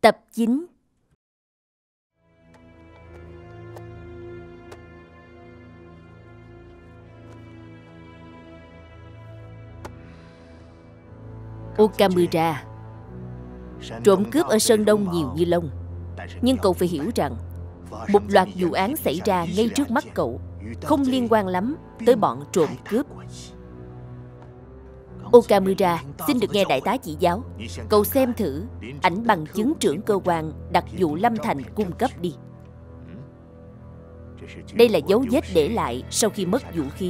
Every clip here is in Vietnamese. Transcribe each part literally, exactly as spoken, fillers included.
Tập chín. Okamura. Trộm cướp ở Sơn Đông nhiều như lông, nhưng cậu phải hiểu rằng một loạt vụ án xảy ra ngay trước mắt cậu không liên quan lắm tới bọn trộm cướp. Okamura, xin được nghe đại tá chỉ giáo. Cậu xem thử ảnh bằng chứng trưởng cơ quan đặc vụ Lâm Thành cung cấp đi. Đây là dấu vết để lại sau khi mất vũ khí.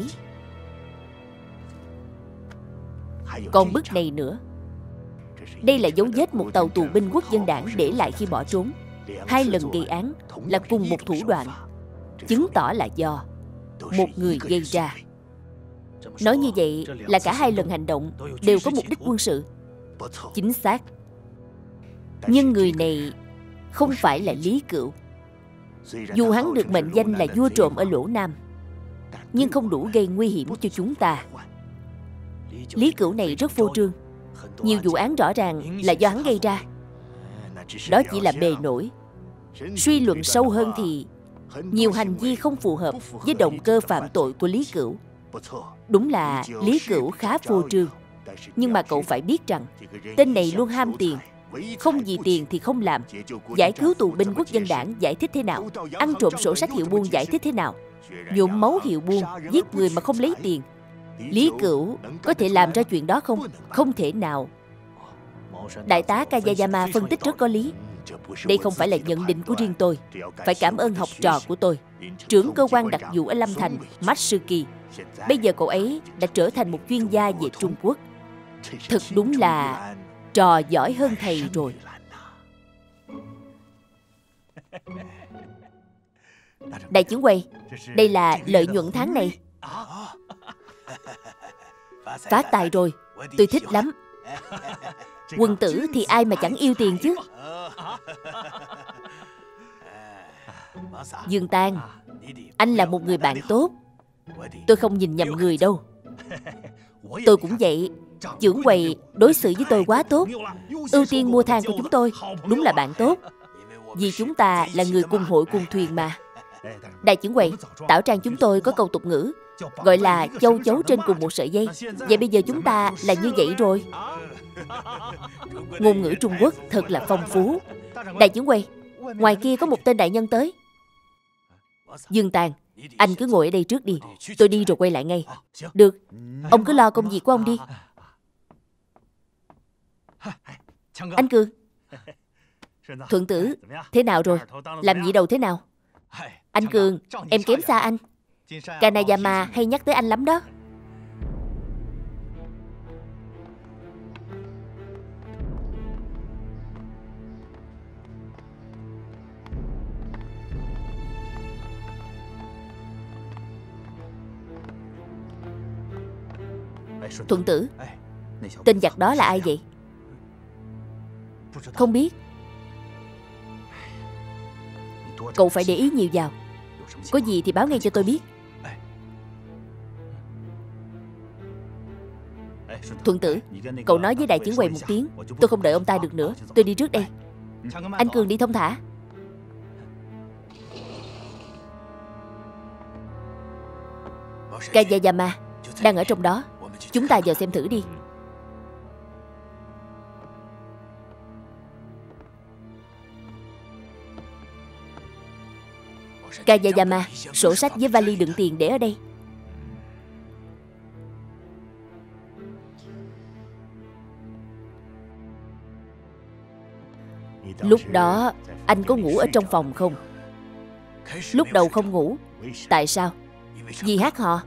Còn bức này nữa. Đây là dấu vết một tàu tù binh quốc dân đảng để lại khi bỏ trốn. Hai lần gây án là cùng một thủ đoạn, chứng tỏ là do một người gây ra. Nói như vậy là cả hai lần hành động đều có mục đích quân sự. Chính xác. Nhưng người này không phải là Lý Cửu. Dù hắn được mệnh danh là vua trộm ở Lỗ Nam, nhưng không đủ gây nguy hiểm cho chúng ta. Lý Cửu này rất vô trương. Nhiều vụ án rõ ràng là do hắn gây ra. Đó chỉ là bề nổi. Suy luận sâu hơn thì nhiều hành vi không phù hợp với động cơ phạm tội của Lý Cửu. Đúng là Lý Cửu khá vô trương. Nhưng mà cậu phải biết rằng tên này luôn ham tiền. Không vì tiền thì không làm. Giải cứu tù binh quốc dân đảng giải thích thế nào? Ăn trộm sổ sách hiệu buôn giải thích thế nào? Nhuộm máu hiệu buôn, giết người mà không lấy tiền. Lý Cửu có thể làm ra chuyện đó không? Không thể nào. Đại tá Kayayama phân tích rất có lý. Đây không phải là nhận định của riêng tôi. Phải cảm ơn học trò của tôi, trưởng cơ quan đặc vụ ở Lâm Thành, Matsuki. Bây giờ cậu ấy đã trở thành một chuyên gia về Trung Quốc. Thật đúng là trò giỏi hơn thầy rồi. Đại trưởng quay, đây là lợi nhuận tháng này. Phát tài rồi, tôi thích lắm. Quân tử thì ai mà chẳng yêu tiền chứ. Dương Tan, anh là một người bạn tốt. Tôi không nhìn nhầm người đâu. Tôi cũng vậy. Trưởng quầy đối xử với tôi quá tốt. Ưu tiên mua than của chúng tôi. Đúng là bạn tốt. Vì chúng ta là người cùng hội cùng thuyền mà. Đại trưởng quầy, Tảo Trang chúng tôi có câu tục ngữ gọi là châu chấu trên cùng một sợi dây. Vậy bây giờ chúng ta là như vậy rồi. Ngôn ngữ Trung Quốc thật là phong phú. Đại trưởng quầy, ngoài kia có một tên đại nhân tới. Dương Tàn, anh cứ ngồi ở đây trước đi. Tôi đi rồi quay lại ngay. Được, ông cứ lo công việc của ông đi. Anh Cường, Thuận tử, thế nào rồi? Làm nhị đầu thế nào? Anh Cường, em kém xa anh. Kanayama hay nhắc tới anh lắm đó. Thuận tử, tên giặc đó là ai vậy? Không biết. Cậu phải để ý nhiều vào. Có gì thì báo ngay cho tôi biết. Thuận tử, cậu nói với đại trưởng quầy một tiếng. Tôi không đợi ông ta được nữa. Tôi đi trước đây. Anh Cường đi thông thả. Kayayama đang ở trong đó. Chúng ta vào xem thử đi. Kayayama, sổ sách với vali đựng tiền để ở đây. Lúc đó anh có ngủ ở trong phòng không? Lúc đầu không ngủ. Tại sao? Vì hát hò.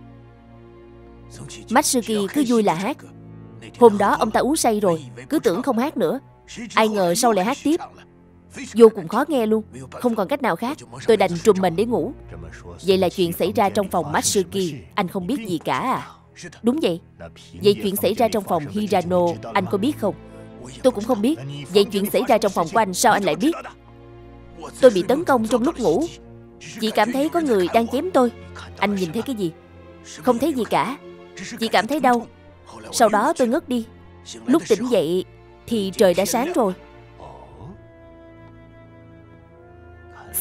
Matsuki cứ vui là hát. Hôm đó ông ta uống say rồi, cứ tưởng không hát nữa. Ai ngờ sau lại hát tiếp. Vô cùng khó nghe luôn. Không còn cách nào khác, tôi đành trùm mền để ngủ. Vậy là chuyện xảy ra trong phòng Matsuki anh không biết gì cả à? Đúng vậy. Vậy chuyện xảy ra trong phòng Hirano anh có biết không? Tôi cũng không biết. Vậy chuyện xảy ra trong phòng của anh sao anh lại biết? Tôi bị tấn công trong lúc ngủ. Chỉ cảm thấy có người đang chém tôi. Anh nhìn thấy cái gì? Không thấy gì cả. Chỉ cảm thấy đau. Sau đó tôi ngất đi. Lúc tỉnh dậy thì trời đã sáng rồi.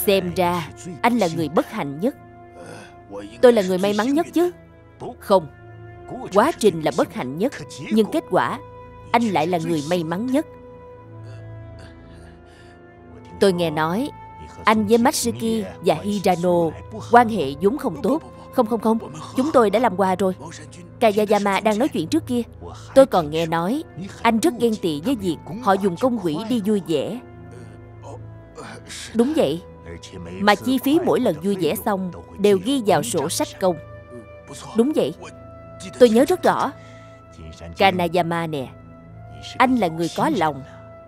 Xem ra anh là người bất hạnh nhất. Tôi là người may mắn nhất chứ? Không, quá trình là bất hạnh nhất, nhưng kết quả anh lại là người may mắn nhất. Tôi nghe nói anh với Matsuki và Hirano quan hệ vốn không tốt. Không không không, chúng tôi đã làm qua rồi. Kayayama đang nói chuyện trước kia. Tôi còn nghe nói anh rất ghen tị với việc họ dùng công quỹ đi vui vẻ. Đúng vậy. Mà chi phí mỗi lần vui vẻ xong đều ghi vào sổ sách công. Đúng vậy. Tôi nhớ rất rõ. Kanayama nè, anh là người có lòng.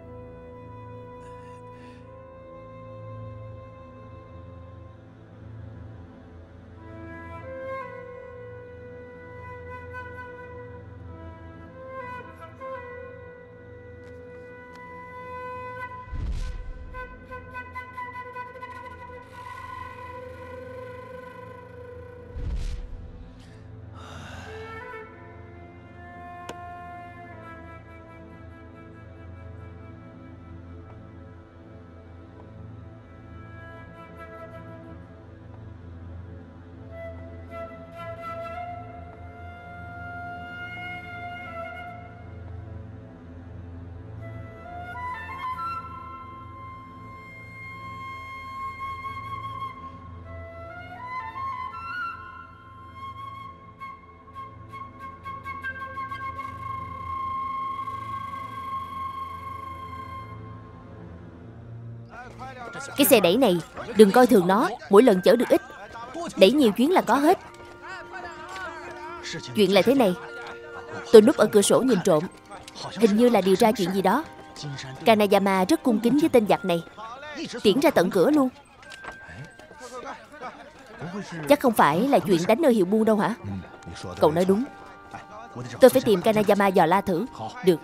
Cái xe đẩy này, đừng coi thường nó, mỗi lần chở được ít. Đẩy nhiều chuyến là có hết. Chuyện là thế này. Tôi núp ở cửa sổ nhìn trộm. Hình như là điều tra chuyện gì đó. Kanayama rất cung kính với tên giặc này, tiễn ra tận cửa luôn. Chắc không phải là chuyện đánh ở hiệu buôn đâu hả? Cậu nói đúng. Tôi phải tìm Kanayama dò la thử. Được.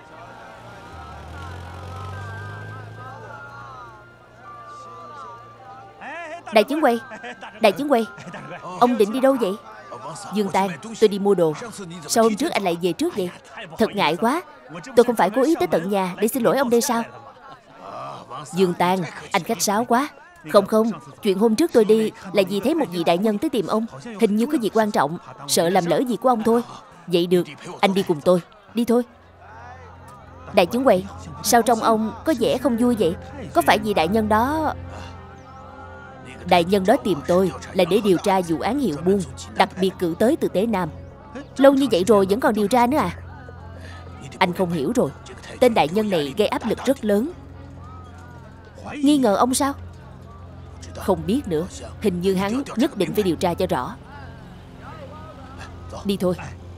Đại chứng quay, đại chứng quay, ông định đi đâu vậy? Dương Tan, tôi đi mua đồ. Sao hôm trước anh lại về trước vậy? Thật ngại quá. Tôi không phải cố ý tới tận nhà để xin lỗi ông đây sao? Dương Tan, anh khách sáo quá. Không không, chuyện hôm trước tôi đi là vì thấy một vị đại nhân tới tìm ông. Hình như có việc quan trọng, sợ làm lỡ việc của ông thôi. Vậy được, anh đi cùng tôi. Đi thôi. Đại chứng quay, sao trong ông có vẻ không vui vậy? Có phải vì đại nhân đó... Đại nhân đó tìm tôi là để điều tra vụ án hiệu buôn, đặc biệt cử tới từ Tế Nam. Lâu như vậy rồi vẫn còn điều tra nữa à? Anh không hiểu rồi. Tên đại nhân này gây áp lực rất lớn. Nghi ngờ ông sao? Không biết nữa. Hình như hắn nhất định phải điều tra cho rõ. Đi thôi.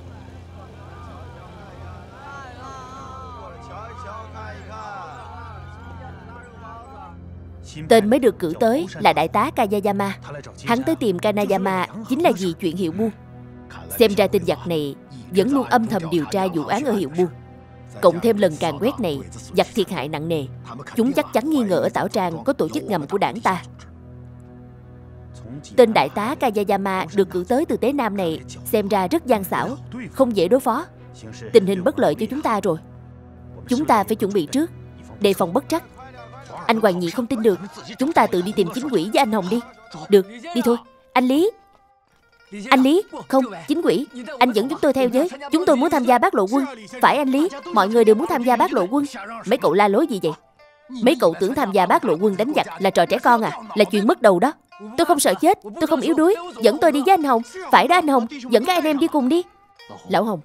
Tên mới được cử tới là đại tá Kayayama. Hắn tới tìm Kanayama chính là vì chuyện hiệu buôn. Xem ra tên giặc này vẫn luôn âm thầm điều tra vụ án ở hiệu buôn. Cộng thêm lần càn quét này, giặc thiệt hại nặng nề. Chúng chắc chắn nghi ngờ ở Tảo Trang có tổ chức ngầm của đảng ta. Tên đại tá Kayayama được cử tới từ Tế Nam này xem ra rất gian xảo, không dễ đối phó. Tình hình bất lợi cho chúng ta rồi. Chúng ta phải chuẩn bị trước, đề phòng bất trắc. Anh Hoàng Nhị không tin được. Chúng ta tự đi tìm chính quỷ với anh Hồng đi. Được, đi thôi. Anh Lý. Anh Lý, không, chính quỷ. Anh dẫn chúng tôi theo với. Chúng tôi muốn tham gia bát lộ quân. Phải anh Lý, mọi người đều muốn tham gia bát lộ quân. Mấy cậu la lối gì vậy? Mấy cậu tưởng tham gia bát lộ quân đánh giặc là trò trẻ con à? Là chuyện mất đầu đó. Tôi không sợ chết, tôi không yếu đuối. Dẫn tôi đi với anh Hồng. Phải đó anh Hồng, dẫn các anh em đi cùng đi. Lão Hồng.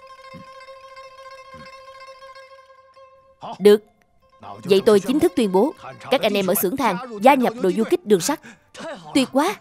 Được. Vậy tôi chính thức tuyên bố các anh em ở xưởng than gia nhập đội du kích đường sắt. Tuyệt quá.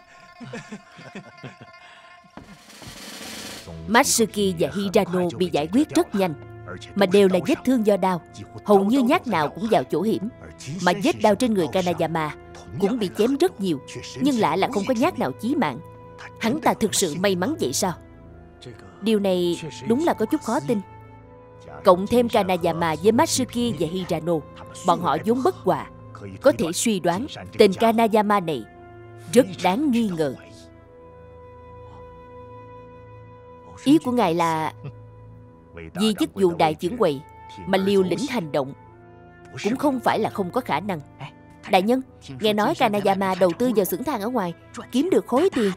Matsuki và Hirano bị giải quyết rất nhanh, mà đều là vết thương do đao, hầu như nhát nào cũng vào chỗ hiểm. Mà vết đao trên người Kanayama cũng bị chém rất nhiều, nhưng lạ là không có nhát nào chí mạng. Hắn ta thực sự may mắn vậy sao? Điều này đúng là có chút khó tin. Cộng thêm Kanayama với Matsuki và Hirano, bọn họ vốn bất hòa, có thể suy đoán tên Kanayama này rất đáng nghi ngờ. Ý của ngài là vì chức vụ đại trưởng quầy mà liều lĩnh hành động cũng không phải là không có khả năng. Đại nhân, nghe nói Kanayama đầu tư vào xưởng than ở ngoài, kiếm được khối tiền.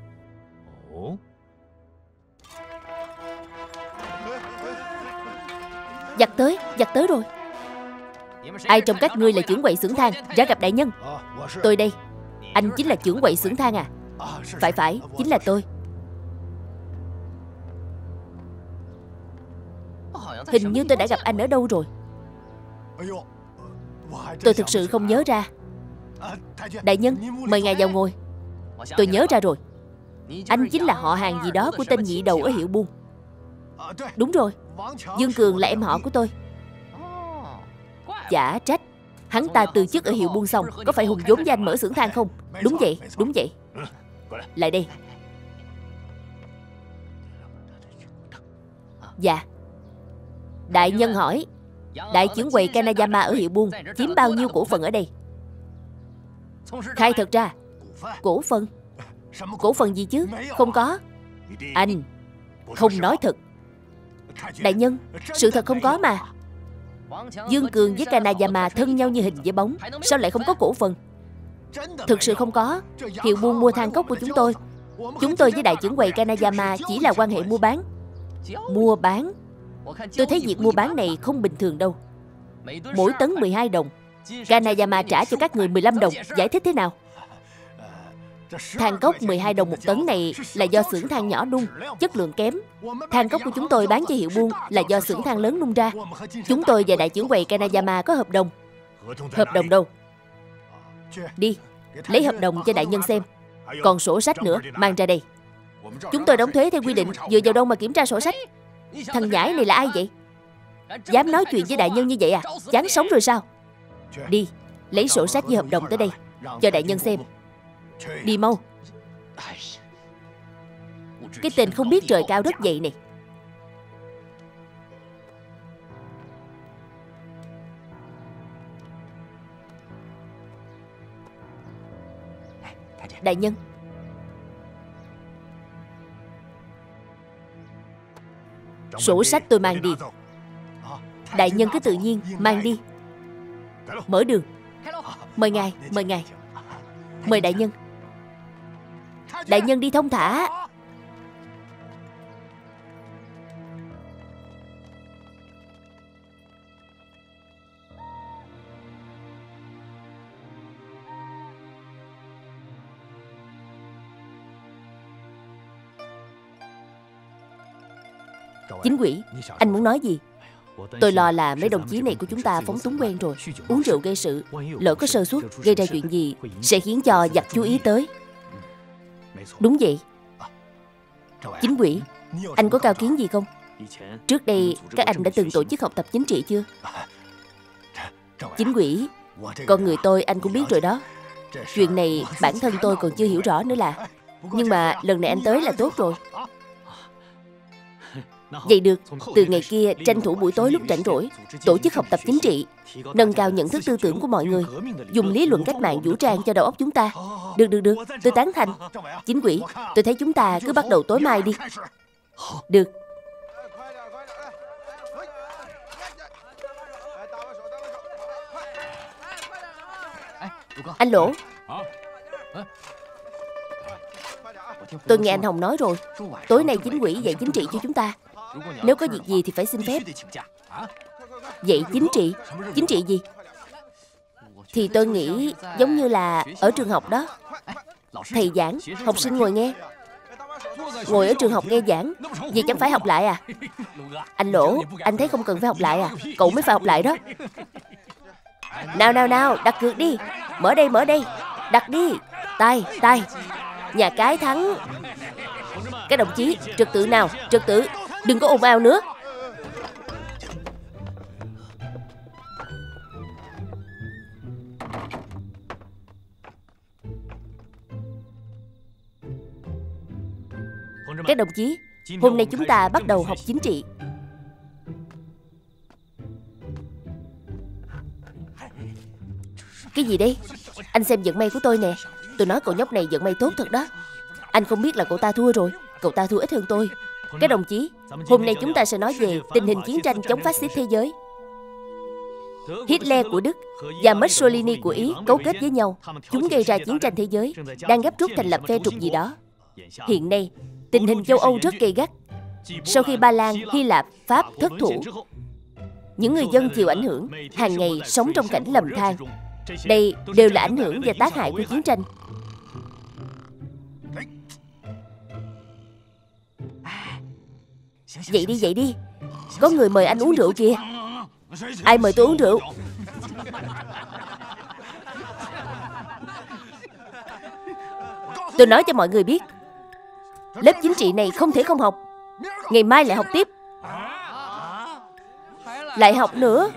Giặc tới, giặc tới rồi. Ai trong các ngươi là trưởng quậy xưởng than, ra gặp đại nhân. Tôi đây. Anh chính là trưởng quậy xưởng than à? Phải phải, chính là tôi. Hình như tôi đã gặp anh ở đâu rồi. Tôi thực sự không nhớ ra. Đại nhân, mời ngài vào ngồi. Tôi nhớ ra rồi. Anh chính là họ hàng gì đó của tên nhị đầu ở Hiệu Buôn. Đúng rồi, Dương Cường là em họ của tôi. Chả trách. Hắn ta từ chức ở Hiệu Buôn xong, có phải hùng vốn với anh mở xưởng than không? Đúng vậy, đúng vậy. Lại đây. Dạ. Đại nhân hỏi, đại trưởng quầy Kanayama ở Hiệu Buôn chiếm bao nhiêu cổ phần ở đây? Khai thật ra. Cổ phần? Cổ phần gì chứ? Không có. Anh không nói thật. Đại nhân, sự thật không có mà. Dương Cường với Kanayama thân nhau như hình với bóng, sao lại không có cổ phần? Thực sự không có. Hiệu Buôn mua than cốc của chúng tôi. Chúng tôi với đại trưởng quầy Kanayama chỉ là quan hệ mua bán. Mua bán? Tôi thấy việc mua bán này không bình thường đâu. Mỗi tấn mười hai đồng, Kanayama trả cho các người mười lăm đồng. Giải thích thế nào? Than cốc mười hai đồng một tấn này là do xưởng than nhỏ nung, chất lượng kém. Than cốc của chúng tôi bán cho Hiệu Buôn là do xưởng than lớn nung ra. Chúng tôi và đại trưởng quầy Kanayama có hợp đồng. Hợp đồng đâu? Đi, lấy hợp đồng cho đại nhân xem. Còn sổ sách nữa, mang ra đây. Chúng tôi đóng thuế theo quy định, dựa vào đâu mà kiểm tra sổ sách? Thằng nhãi này là ai vậy? Dám nói chuyện với đại nhân như vậy à? Chán sống rồi sao? Đi, lấy sổ sách với hợp đồng tới đây, cho đại nhân xem. Đi mau. Cái tên không biết trời cao đất dày này. Đại nhân, sổ sách tôi mang đi. Đại nhân cứ tự nhiên mang đi. Mở đường. Mời ngài, mời ngài. Mời đại nhân. Đại nhân đi thông thả. Chính quỷ, anh muốn nói gì? Tôi lo là mấy đồng chí này của chúng ta phóng túng quen rồi, uống rượu gây sự, lỡ có sơ suất gây ra chuyện gì sẽ khiến cho giặc chú ý tới. Đúng vậy. Chính quỷ, anh có cao kiến gì không? Trước đây các anh đã từng tổ chức học tập chính trị chưa? Chính quỷ, con người tôi anh cũng biết rồi đó. Chuyện này bản thân tôi còn chưa hiểu rõ nữa là. Nhưng mà lần này anh tới là tốt rồi. Vậy được, từ ngày kia tranh thủ buổi tối lúc rảnh rỗi tổ chức học tập chính trị, nâng cao nhận thức tư tưởng của mọi người, dùng lý luận cách mạng vũ trang cho đầu óc chúng ta. Được, được, được, tôi tán thành. Chính quỷ, tôi thấy chúng ta cứ bắt đầu tối mai đi. Được. Anh Lỗ, tôi nghe anh Hồng nói rồi, tối nay chính quỷ dạy chính trị cho chúng ta. Nếu có việc gì thì phải xin phép. Dạy chính trị? Chính trị gì? Thì tôi nghĩ giống như là ở trường học đó. Thầy giảng, học sinh ngồi nghe. Ngồi ở trường học nghe giảng, vậy chẳng phải học lại à? Anh Lỗ, anh thấy không cần phải học lại à? Cậu mới phải học lại đó. Nào nào nào, đặt cược đi. Mở đây, mở đây. Đặt đi. Tay, tay. Nhà cái thắng. Các đồng chí, trật tự nào, trật tự. Đừng có ồn ào nữa. Các đồng chí, hôm nay chúng ta bắt đầu học chính trị. Cái gì đây? Anh xem vận may của tôi nè. Tôi nói cậu nhóc này vận may tốt thật đó. Anh không biết là cậu ta thua rồi. Cậu ta thua ít hơn tôi. Các đồng chí, hôm nay chúng ta sẽ nói về tình hình chiến tranh chống phát xít thế giới. Hitler của Đức và Mussolini của Ý cấu kết với nhau. Chúng gây ra chiến tranh thế giới, đang gấp rút thành lập phe trục gì đó. Hiện nay, tình hình châu Âu rất gay gắt. Sau khi Ba Lan, Hy Lạp, Pháp thất thủ, những người dân chịu ảnh hưởng, hàng ngày sống trong cảnh lầm than. Đây đều là ảnh hưởng và tác hại của chiến tranh. Dậy đi, dậy đi. Có người mời anh uống rượu kìa. Ai mời tôi uống rượu? Tôi nói cho mọi người biết, lớp chính trị này không thể không học. Ngày mai lại học tiếp. Lại học nữa.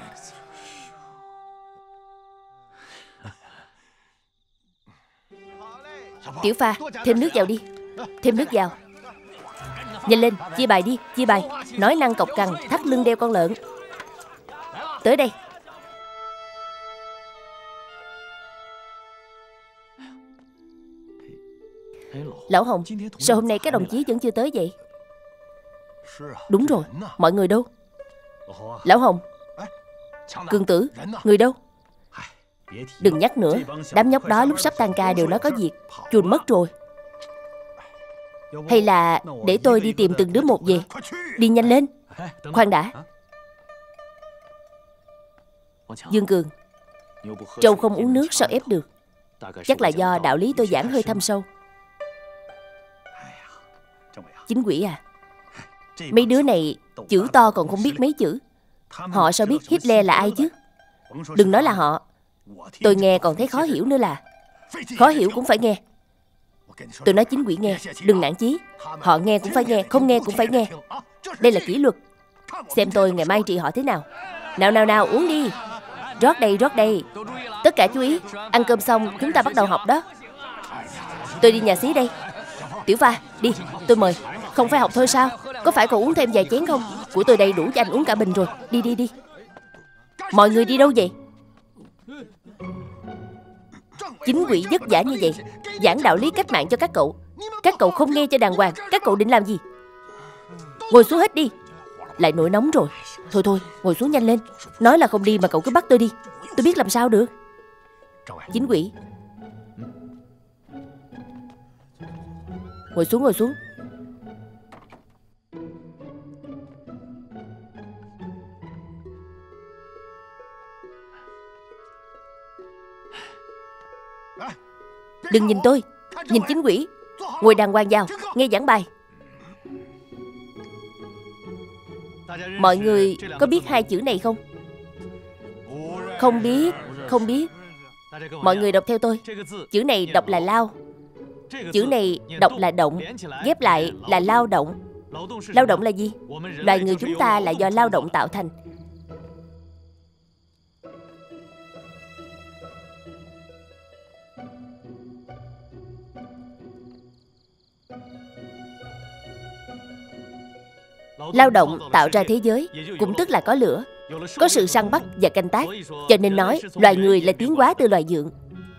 Tiểu Pha, thêm nước vào đi. Thêm nước vào. Nhanh lên, chia bài đi, chia bài. Nói năng cộc cằn, thắt lưng đeo con lợn. Tới đây. Lão Hồng, sao hôm nay các đồng chí vẫn chưa tới vậy? Đúng rồi, mọi người đâu? Lão Hồng, Cường Tử, người đâu? Đừng nhắc nữa. Đám nhóc đó lúc sắp tan ca đều nói có việc, chuồn mất rồi. Hay là để tôi đi tìm từng đứa một về. Đi nhanh lên. Khoan đã. Dương Cường, trâu không uống nước sao ép được? Chắc là do đạo lý tôi giảng hơi thâm sâu. Chính quỷ à, mấy đứa này chữ to còn không biết mấy chữ. Họ sao biết Hitler là ai chứ? Đừng nói là họ. Tôi nghe còn thấy khó hiểu nữa là. Khó hiểu cũng phải nghe. Tôi nói chính quỷ nghe, đừng nản chí. Họ nghe cũng phải nghe, không nghe cũng phải nghe. Đây là kỷ luật. Xem tôi ngày mai trị họ thế nào. Nào nào nào, uống đi. Rót đây, rót đây. Tất cả chú ý, ăn cơm xong chúng ta bắt đầu học đó. Tôi đi nhà xí đây. Tiểu Pha, đi, tôi mời. Không phải học thôi sao? Có phải còn uống thêm vài chén không? Của tôi đây đủ cho anh uống cả bình rồi. Đi đi đi. Mọi người đi đâu vậy? Chính quỷ vất vả như vậy, giảng đạo lý cách mạng cho các cậu. Các cậu không nghe cho đàng hoàng. Các cậu định làm gì? Ngồi xuống hết đi. Lại nổi nóng rồi. Thôi thôi, ngồi xuống nhanh lên. Nói là không đi mà cậu cứ bắt tôi đi. Tôi biết làm sao được. Chính quỷ, ngồi xuống, ngồi xuống. Đừng nhìn tôi, nhìn chính quỷ. Ngồi đàng hoàng vào, nghe giảng bài. Mọi người có biết hai chữ này không? Không biết, không biết. Mọi người đọc theo tôi. Chữ này đọc là lao. Chữ này đọc là động. Ghép lại là lao động. Lao động là gì? Loài người chúng ta là do lao động tạo thành. Lao động tạo ra thế giới, cũng tức là có lửa, có sự săn bắt và canh tác. Cho nên nói loài người là tiến hóa từ loài dượng.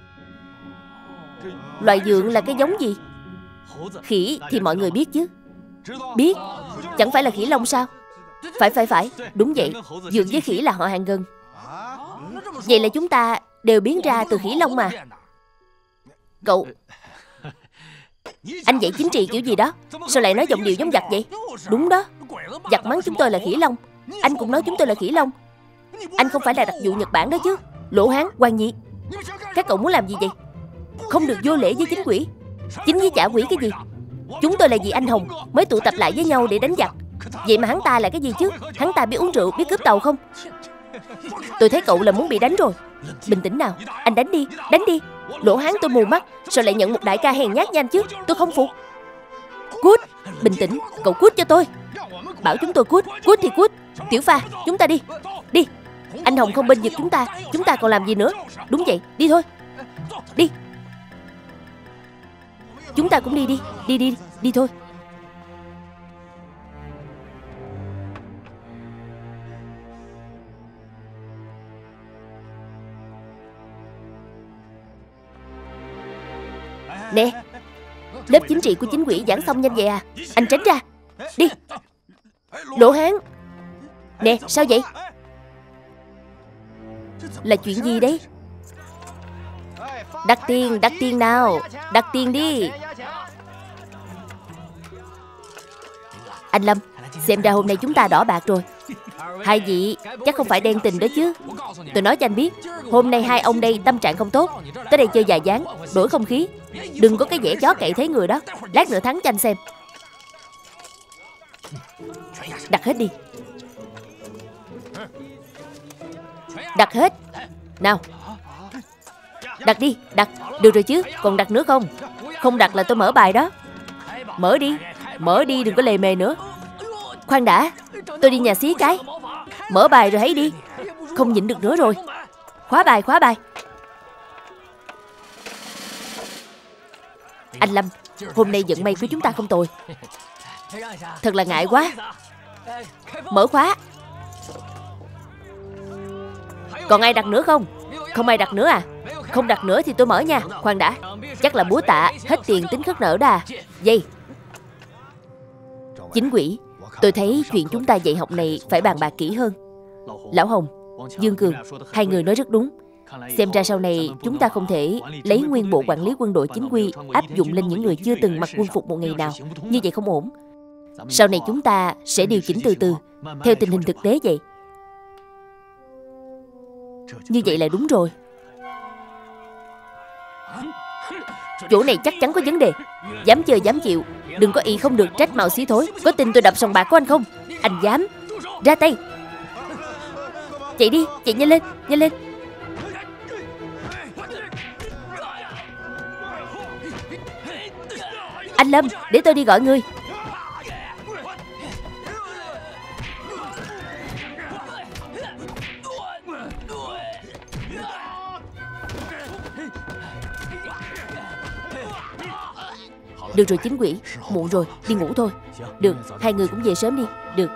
Loài dượng là cái giống gì? Khỉ thì mọi người biết chứ. Biết, chẳng phải là khỉ lông sao? Phải phải phải, đúng vậy. Dượng với khỉ là họ hàng gần. Vậy là chúng ta đều biến ra từ khỉ lông mà. Cậu, anh dạy chính trị kiểu gì đó? Sao lại nói giọng điệu giống giặc vậy? Đúng đó, giặc mắng chúng tôi là khỉ lông. Anh cũng nói chúng tôi là khỉ lông. Anh không phải là đặc vụ Nhật Bản đó chứ? Lỗ Hán, Quan Nhị, các cậu muốn làm gì vậy? Không được vô lễ với chính quỷ. Chính với chả quỷ cái gì? Chúng tôi là vì anh Hồng mới tụ tập lại với nhau để đánh giặc. Vậy mà hắn ta là cái gì chứ? Hắn ta biết uống rượu, biết cướp tàu không? Tôi thấy cậu là muốn bị đánh rồi. Bình tĩnh nào, anh đánh đi, đánh đi. Lỗ Hán tôi mù mắt, sao lại nhận một đại ca hèn nhát như anh chứ? Tôi không phục. Cút, bình tĩnh, cậu cút cho tôi. Bảo chúng tôi cút, cút thì cút. Tiểu Pha, chúng ta đi. Đi, anh Hồng không bên vực chúng ta. Chúng ta còn làm gì nữa? Đúng vậy, đi thôi. Đi. Chúng ta cũng đi đi, đi đi, đi thôi. Nè, lớp chính trị của chính quỷ giảng xong nhanh vậy à? Anh tránh ra. Đi. Lỗ Hán. Nè, sao vậy? Là chuyện gì đấy? Đặt tiền, đặt tiền nào. Đặt tiền đi. Anh Lâm, xem ra hôm nay chúng ta đỏ bạc rồi. Hai vị chắc không phải đen tình đó chứ? Tôi nói cho anh biết, hôm nay hai ông đây tâm trạng không tốt, tới đây chơi dài dáng, đổi không khí. Đừng có cái vẻ chó cậy thấy người đó. Lát nữa thắng cho anh xem. Đặt hết đi. Đặt hết. Nào, đặt đi, đặt. Được rồi chứ, còn đặt nữa không? Không đặt là tôi mở bài đó. Mở đi, mở đi, đừng có lề mề nữa. Khoan đã, tôi đi nhà xí cái. Mở bài rồi hãy đi. Không nhịn được nữa rồi. Khóa bài, khóa bài. Anh Lâm, hôm nay vận may của chúng ta không tồi. Thật là ngại quá. Mở khóa. Còn ai đặt nữa không? Không ai đặt nữa à? Không đặt nữa thì tôi mở nha. Khoan đã, chắc là búa tạ. Hết tiền tính khất nợ đà. Dây. Chính quỷ, tôi thấy chuyện chúng ta dạy học này phải bàn bạc kỹ hơn. Lão Hồng, Dương Cường, hai người nói rất đúng. Xem ra sau này chúng ta không thể lấy nguyên bộ quản lý quân đội chính quy áp dụng lên những người chưa từng mặc quân phục một ngày nào. Như vậy không ổn. Sau này chúng ta sẽ điều chỉnh từ từ, theo tình hình thực tế vậy. Như vậy là đúng rồi. Chỗ này chắc chắn có vấn đề. Dám chơi dám chịu. Đừng có ý không được trách mạo xí thối. Có tin tôi đập sòng bạc của anh không? Anh dám. Ra tay. Chạy đi, chạy nhanh lên, nhanh lên. Anh Lâm, để tôi đi gọi người. Được rồi chính quỷ, muộn rồi, đi ngủ thôi. Được, hai người cũng về sớm đi. Được.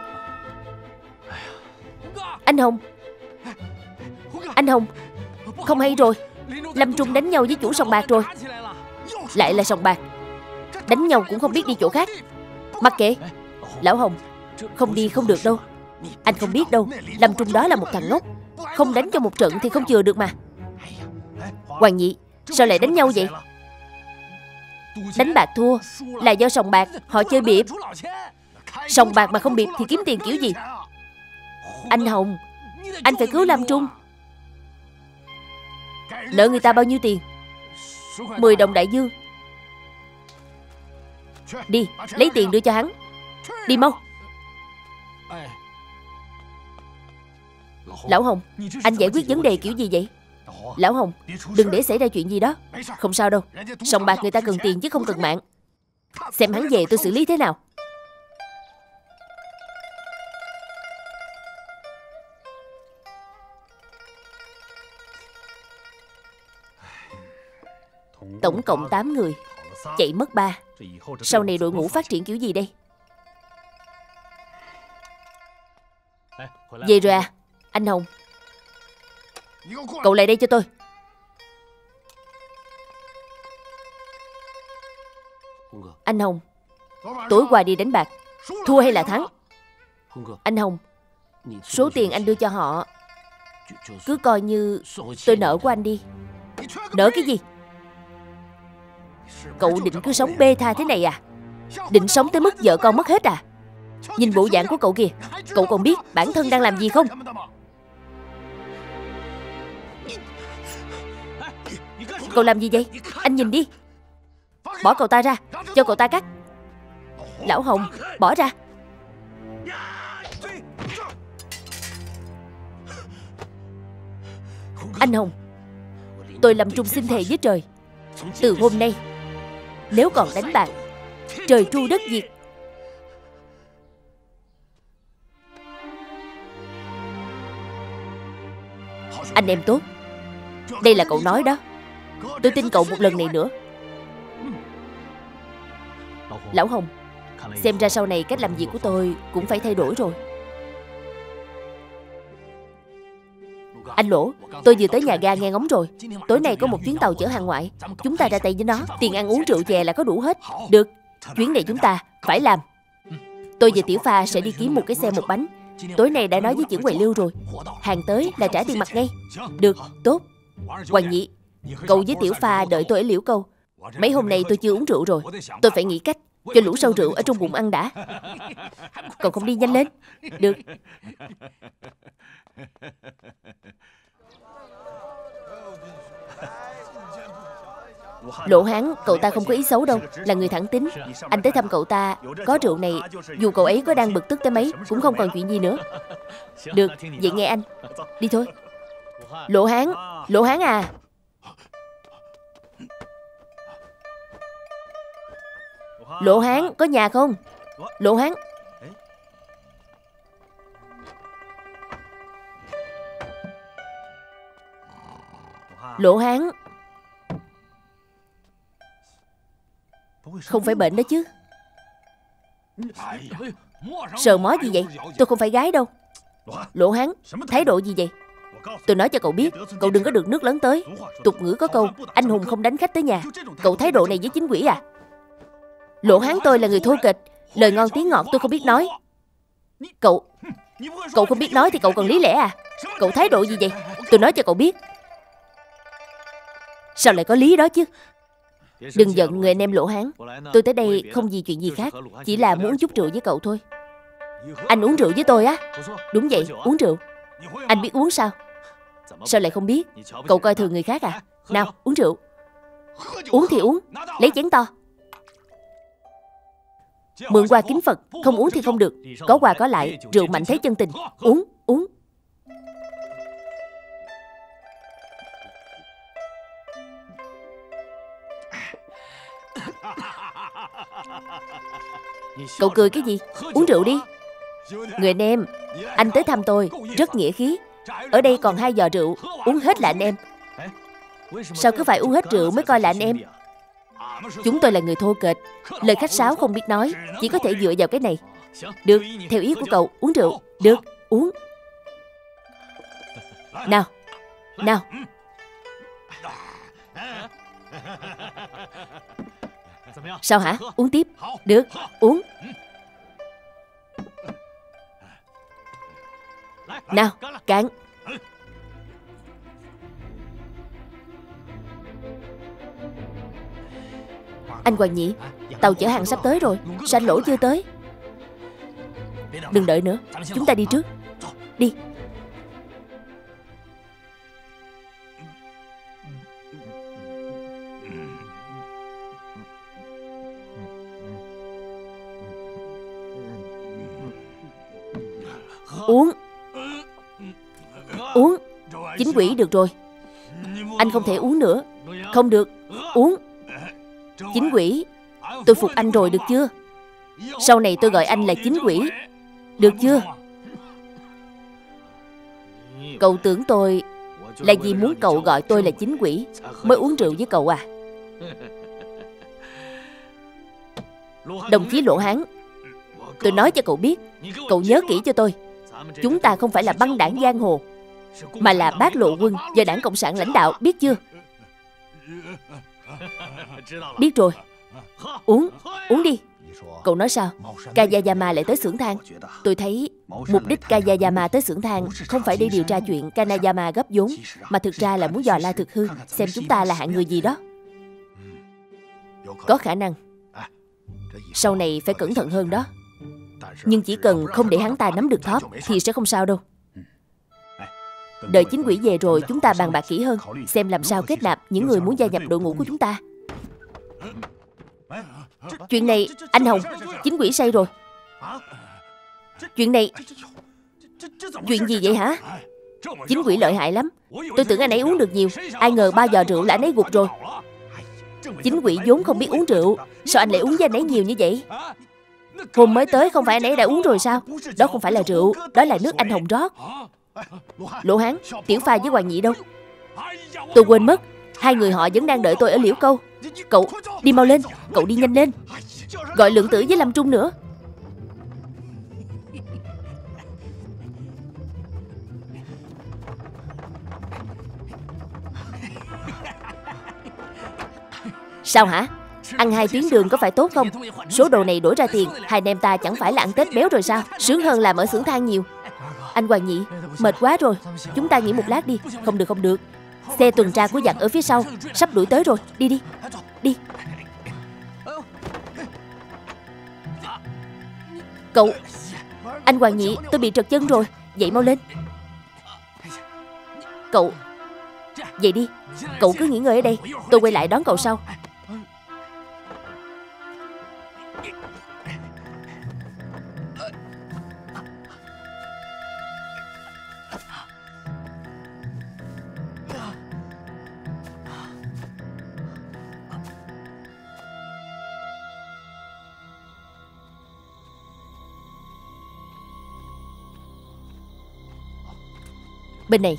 Anh Hồng, anh Hồng, không hay rồi. Lâm Trung đánh nhau với chủ sòng bạc rồi. Lại là sòng bạc. Đánh nhau cũng không biết đi chỗ khác. Mặc kệ. Lão Hồng, không đi không được đâu. Anh không biết đâu, Lâm Trung đó là một thằng ngốc. Không đánh cho một trận thì không chừa được mà. Hoàng Nhị, sao lại đánh nhau vậy? Đánh bạc thua là do sòng bạc họ chơi bịp. Sòng bạc mà không bịp thì kiếm tiền kiểu gì? Anh Hồng, anh phải cứu Lâm Trung. Nợ người ta bao nhiêu tiền? Mười đồng đại dương. Đi, lấy tiền đưa cho hắn. Đi mau. Lão Hồng, anh giải quyết vấn đề kiểu gì vậy? Lão Hồng, đừng để xảy ra chuyện gì đó. Không sao đâu, sòng bạc người ta cần tiền chứ không cần mạng. Xem hắn về tôi xử lý thế nào. Tổng cộng tám người, chạy mất ba. Sau này đội ngũ phát triển kiểu gì đây? Về rồi à? Anh Hồng, cậu lại đây cho tôi. Anh Hồng, tối qua đi đánh bạc, thua hay là thắng? Anh Hồng, số tiền anh đưa cho họ cứ coi như tôi nợ của anh đi. Nợ cái gì? Cậu định cứ sống bê tha thế này à? Định sống tới mức vợ con mất hết à? Nhìn bộ dạng của cậu kìa. Cậu còn biết bản thân đang làm gì không? Cậu làm gì vậy? Anh nhìn đi. Bỏ cậu ta ra, cho cậu ta cắt. Lão Hồng, bỏ ra. Anh Hồng, tôi Lâm Trung xin thề với trời, từ hôm nay nếu còn đánh bạc, trời tru đất diệt. Anh em tốt, đây là cậu nói đó. Tôi tin cậu một lần này nữa. Lão Hồng, xem ra sau này cách làm việc của tôi cũng phải thay đổi rồi. Anh Lỗ, tôi vừa tới nhà ga nghe ngóng rồi. Tối nay có một chuyến tàu chở hàng ngoại. Chúng ta ra tay với nó, tiền ăn uống rượu chè là có đủ hết. Được, chuyến này chúng ta phải làm. Tôi và Tiểu Pha sẽ đi kiếm một cái xe một bánh, Tối nay đã nói với trưởng quầy Lưu rồi, hàng tới là trả tiền mặt ngay. Được, tốt. Hoàng nhị, cậu với Tiểu Pha đợi tôi ở Liễu Câu. Mấy hôm nay tôi chưa uống rượu rồi. Tôi phải nghĩ cách cho lũ sâu rượu ở trong bụng ăn đã. Cậu không đi nhanh lên. Được. Lộ Hán, cậu ta không có ý xấu đâu, là người thẳng tính. Anh tới thăm cậu ta, có rượu này, dù cậu ấy có đang bực tức tới mấy cũng không còn chuyện gì nữa. Được, vậy nghe anh. Đi thôi. Lộ Hán, Lộ Hán à. Lộ Hán, có nhà không? Lộ Hán. Lộ Hán. Không phải bệnh đó chứ? Sờ mó gì vậy? Tôi không phải gái đâu. Lộ Hán, thái độ gì vậy? Tôi nói cho cậu biết, cậu đừng có được nước lớn tới. Tục ngữ có câu, anh hùng không đánh khách tới nhà. Cậu thái độ này với chính quỷ à? Lộ Hán, tôi là người thô kệch, lời ngon tiếng ngọt tôi không biết nói. Cậu Cậu không biết nói thì cậu còn lý lẽ à? Cậu thái độ gì vậy? Tôi nói cho cậu biết. Sao lại có lý đó chứ? Đừng giận người anh em Lộ Hán. Tôi tới đây không vì chuyện gì khác, chỉ là muốn chút rượu với cậu thôi. Anh uống rượu với tôi á? Đúng vậy, uống rượu. Anh biết uống sao? Sao lại không biết? Cậu coi thường người khác à? Nào, uống rượu. Uống thì uống, lấy chén to. Mượn qua kính Phật, không uống thì không được. Có quà có lại, rượu mạnh thấy chân tình. Uống, uống. Cậu cười cái gì? Uống rượu đi. Người anh em, anh tới thăm tôi, rất nghĩa khí. Ở đây còn hai giò rượu, uống hết là anh em. Sao cứ phải uống hết rượu mới coi là anh em? Chúng tôi là người thô kệch, lời khách sáo không biết nói, chỉ có thể dựa vào cái này. Được, theo ý của cậu, uống rượu. Được, uống. Nào, nào. Sao hả? Uống tiếp. Được, uống. Nào, cạn. Anh Hoàng nhị, tàu chở hàng sắp tới rồi. Sao anh Lỗ chưa tới? Đừng đợi nữa, chúng ta đi trước. Đi. Uống. Uống. Chính quỷ được rồi. Anh không thể uống nữa. Không được. Uống. Chính quỷ. Tôi phục anh rồi được chưa? Sau này tôi gọi anh là chính quỷ. Được chưa? Cậu tưởng tôi là vì muốn cậu gọi tôi là chính quỷ mới uống rượu với cậu à? Đồng chí Lộ Hán, tôi nói cho cậu biết, cậu nhớ kỹ cho tôi. Chúng ta không phải là băng đảng giang hồ, mà là bác lộ quân do Đảng Cộng sản lãnh đạo, biết chưa? Biết rồi. Uống, uống đi. Cậu nói sao? Kayayama lại tới xưởng than. Tôi thấy mục đích Kayayama tới xưởng than không phải để điều tra chuyện Kanayama gấp vốn, mà thực ra là muốn dò la thực hư, xem chúng ta là hạng người gì đó. Có khả năng. Sau này phải cẩn thận hơn đó. Nhưng chỉ cần không để hắn ta nắm được thóp thì sẽ không sao đâu. Đợi chính quỷ về rồi chúng ta bàn bạc kỹ hơn, xem làm sao kết nạp những người muốn gia nhập đội ngũ của chúng ta. Chuyện này, anh Hồng, chính quỷ say rồi. Chuyện này... Chuyện gì vậy hả? Chính quỷ lợi hại lắm. Tôi tưởng anh ấy uống được nhiều, ai ngờ ba giò rượu là anh ấy gục rồi. Chính quỷ vốn không biết uống rượu, sao anh lại uống với anh ấy nhiều như vậy? Hôm mới tới không phải anh ấy đã uống rồi sao? Đó không phải là rượu, đó là nước anh Hồng rót. Lộ Hán, Tiểu Pha với Hoàng nhị đâu? Tôi quên mất, hai người họ vẫn đang đợi tôi ở Liễu Câu. Cậu, đi mau lên, cậu đi nhanh lên. Gọi Lượng Tử với Lâm Trung nữa. Sao hả? Ăn hai tiếng đường có phải tốt không? Số đồ này đổi ra tiền, hai anh em ta chẳng phải là ăn Tết béo rồi sao? Sướng hơn làm ở xưởng than nhiều. Anh Hoàng Nhị, mệt quá rồi, chúng ta nghỉ một lát đi. Không được không được, xe tuần tra của giặc ở phía sau sắp đuổi tới rồi. Đi đi, đi. Cậu, anh Hoàng Nhị, tôi bị trật chân rồi. Dậy mau lên. Cậu, dậy đi. Cậu cứ nghỉ ngơi ở đây, tôi quay lại đón cậu sau. Bên này.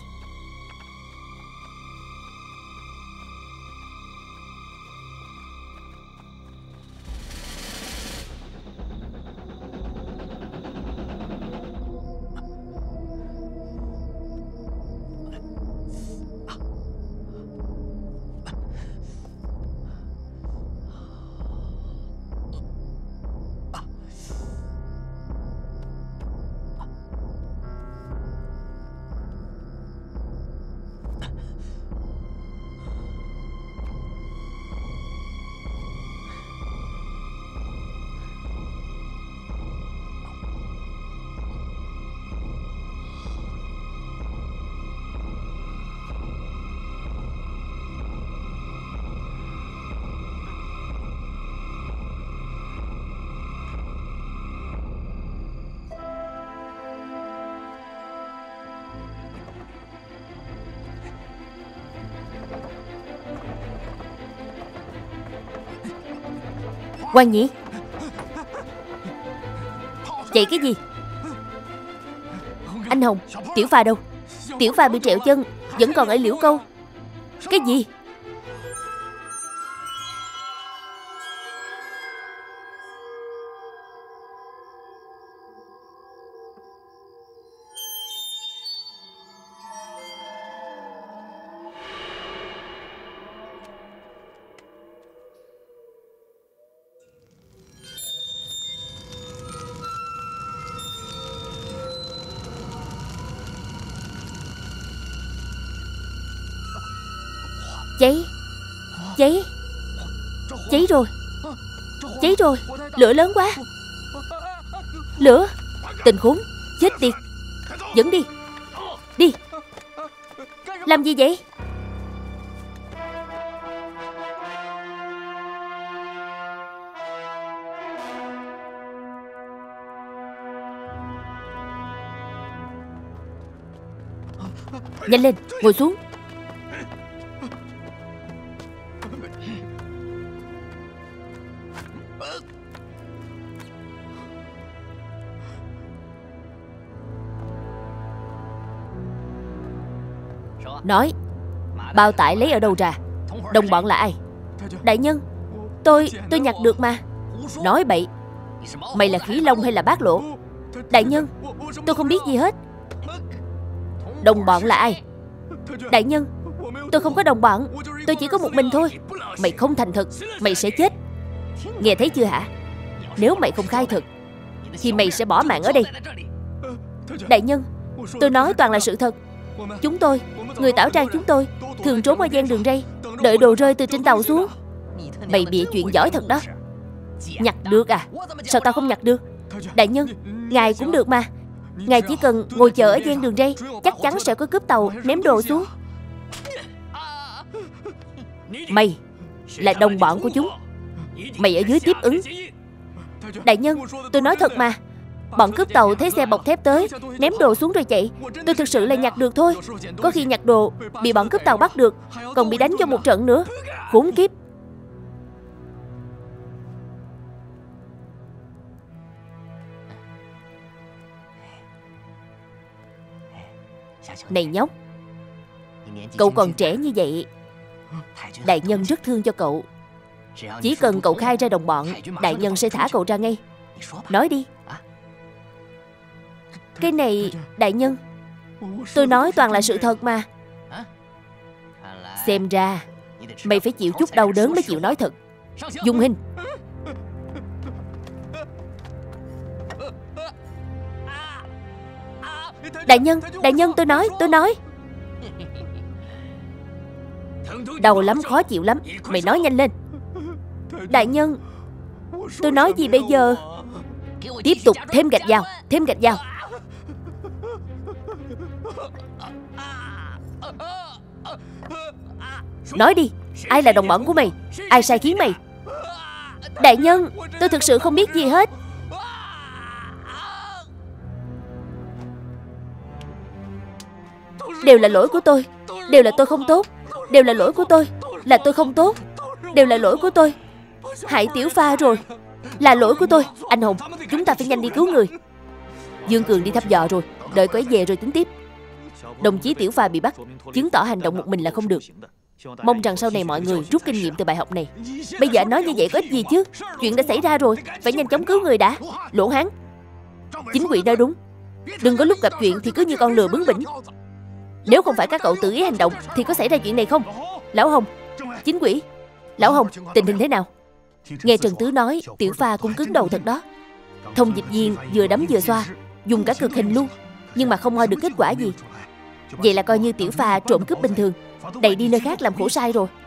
Hoàng Nhị, chạy cái gì? Anh Hồng, Tiểu Phà đâu? Tiểu Phà bị trẹo chân, vẫn còn ở Liễu Câu. Cái gì? Cháy, cháy, cháy rồi, cháy rồi, lửa lớn quá. Lửa, tình khốn, chết tiệt. Dẫn đi, đi. Làm gì vậy? Nhanh lên, ngồi xuống. Nói, bao tải lấy ở đâu ra? Đồng bọn là ai? Đại nhân, tôi, tôi nhặt được mà. Nói bậy. Mày là Khỉ Long hay là Bác Lộ? Đại nhân, tôi không biết gì hết. Đồng bọn là ai? Đại nhân, tôi không có đồng bọn, tôi chỉ có một mình thôi. Mày không thành thật, mày sẽ chết. Nghe thấy chưa hả? Nếu mày không khai thật thì mày sẽ bỏ mạng ở đây. Đại nhân, tôi nói toàn là sự thật. Chúng tôi, người Tảo Trang chúng tôi thường trốn ở gian đường ray, đợi đồ rơi từ trên tàu xuống. Mày bịa chuyện giỏi thật đó. Nhặt được à? Sao tao không nhặt được? Đại nhân, ngài cũng được mà. Ngài chỉ cần ngồi chờ ở gian đường ray, chắc chắn sẽ có cướp tàu ném đồ xuống. Mày là đồng bọn của chúng. Mày ở dưới tiếp ứng. Đại nhân, tôi nói thật mà. Bọn cướp tàu thấy xe bọc thép tới, ném đồ xuống rồi chạy. Tôi thực sự là nhặt được thôi. Có khi nhặt đồ bị bọn cướp tàu bắt được, còn bị đánh cho một trận nữa. Khốn kiếp. Này nhóc, cậu còn trẻ như vậy. Đại nhân rất thương cho cậu. Chỉ cần cậu khai ra đồng bọn, đại nhân sẽ thả cậu ra ngay. Nói đi. Cái này, đại nhân, tôi nói toàn là sự thật mà. Xem ra mày phải chịu chút đau đớn mới chịu nói thật. Dung Hình. Đại Đại nhân, đại nhân tôi nói, tôi nói. Đau lắm, khó chịu lắm. Mày nói nhanh lên. Đại nhân, tôi nói gì bây giờ? Tiếp tục thêm gạch vào, thêm gạch vào. Nói đi, ai là đồng bọn của mày? Ai sai khiến mày? Đại nhân, tôi thực sự không biết gì hết. Đều là lỗi của tôi. Đều là tôi không tốt. Đều là lỗi của tôi. Là tôi không tốt. Đều là lỗi của tôi. Hại Tiểu Pha rồi. Là lỗi của tôi. Anh Hùng, chúng ta phải nhanh đi cứu người. Dương Cường đi thăm dò rồi. Đợi cô ấy về rồi tính tiếp. Đồng chí Tiểu Pha bị bắt, chứng tỏ hành động một mình là không được. Mong rằng sau này mọi người rút kinh nghiệm từ bài học này. Bây giờ anh nói như vậy có ích gì chứ? Chuyện đã xảy ra rồi, phải nhanh chóng cứu người đã. Lỗ Hán, chính quỷ nói đúng. Đừng có lúc gặp chuyện thì cứ như con lừa bướng bỉnh. Nếu không phải các cậu tự ý hành động thì có xảy ra chuyện này không? Lão Hồng, chính quỷ. Lão Hồng, tình hình thế nào? Nghe Trần Tứ nói Tiểu Pha cũng cứng đầu thật đó. Thông dịch viên vừa đấm vừa xoa, dùng cả cực hình luôn, nhưng mà không moi được kết quả gì. Vậy là coi như Tiểu Pha trộm cướp bình thường, đẩy đi nơi khác làm khổ sai rồi.